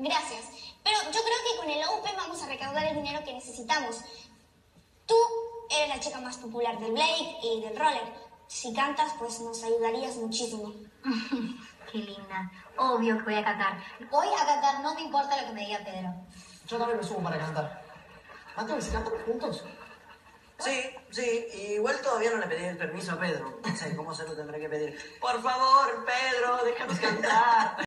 Gracias. Pero yo creo que con el Open vamos a recaudar el dinero que necesitamos. Tú eres la chica más popular del Blake y del roller. Si cantas, pues nos ayudarías muchísimo. Qué linda. Obvio que voy a cantar. Voy a cantar, no me importa lo que me diga Pedro. Yo también me sumo para cantar. Mateo, ¿y si cantamos juntos? Sí, igual todavía no le pedí el permiso a Pedro. No sé cómo se lo tendré que pedir. Por favor, Pedro, déjanos cantar.